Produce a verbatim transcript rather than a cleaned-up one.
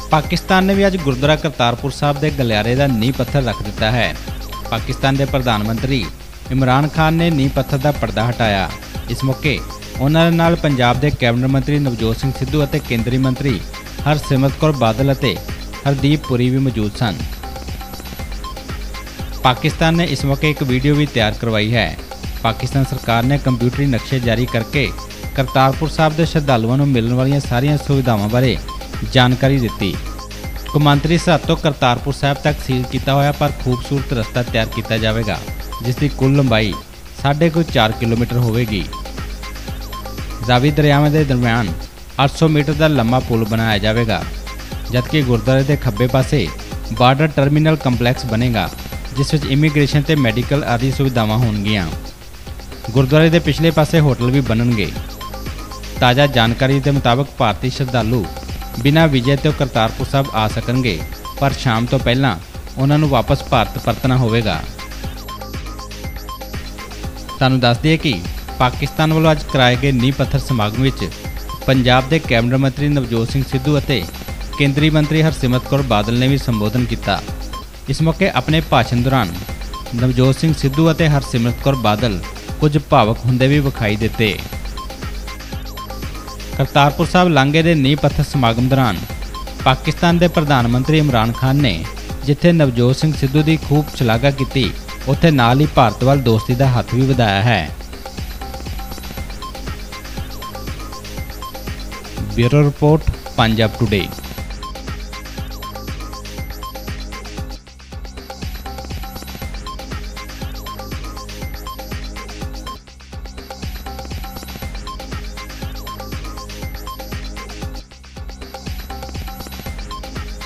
पाकिस्तान ने भी अज गुरुद्वारा करतारपुर साहब के गलियारे का नींह पत्थर रख दिता है। पाकिस्तान के प्रधानमंत्री इमरान खान ने नींह पत्थर का पर्दा हटाया। इस मौके उन्होंने नाल पंजाब के कैबिनेट मंत्री नवजोत सिंह सिद्धू और केंद्रीय मंत्री हरसिमरत कौर बादल और हरदीप पुरी भी मौजूद सन। पाकिस्तान ने इस मौके एक वीडियो भी तैयार करवाई है। पाकिस्तान सरकार ने कंप्यूटरी नक्शे जारी करके करतारपुर साहब के श्रद्धालुओं को मिलने वाली सारिया सुविधावां बारे जानकारी दी। कौमांतरी सरहद तो करतारपुर साहब तक सील किया हुआ पर खूबसूरत रस्ता तैयार किया जाएगा, जिसकी कुल लंबाई साढ़े कोई चार किलोमीटर होगी। रावी दरियावां के दरम्यान आठ सौ मीटर का लंबा पुल बनाया जाएगा, जबकि गुरुद्वारे के खब्बे पासे बार्डर टर्मीनल कंपलैक्स बनेगा, जिस विच इमीग्रेशन ते मैडिकल आदि सुविधावां होणगियां। गुरुद्वारे के पिछले पासे होटल भी बनणगे। ताज़ा जानकारी के मुताबिक भारतीय श्रद्धालु बिना वीजे तो करतारपुर साहब आ सकणगे, पर शाम तो पहला उन्होंने वापस भारत परतना होगा। तुहानूं दस दिए कि पाकिस्तान वालों अज कराए गए नींह पत्थर समागम विच पंजाब के कैबिनेट मंत्री नवजोत सिंह सिद्धू और केंद्रीय मंत्री हरसिमरत कौर बादल ने भी संबोधन किया। इस मौके अपने भाषण दौरान नवजोत सिंह सिद्धू और हरसिमरत कौर बादल कुछ भावुक हुंदे भी विखाई दिते। करतारपुर साहब लांघे के नींह पत्थर समागम दौरान पाकिस्तान के प्रधानमंत्री इमरान खान ने जिथे नवजोत सिंह सिद्धू की खूब शलाघा की, उत्थे नाल ही भारत वाल दोस्ती का हथ भी वधाया है। Bureau report Punjab today.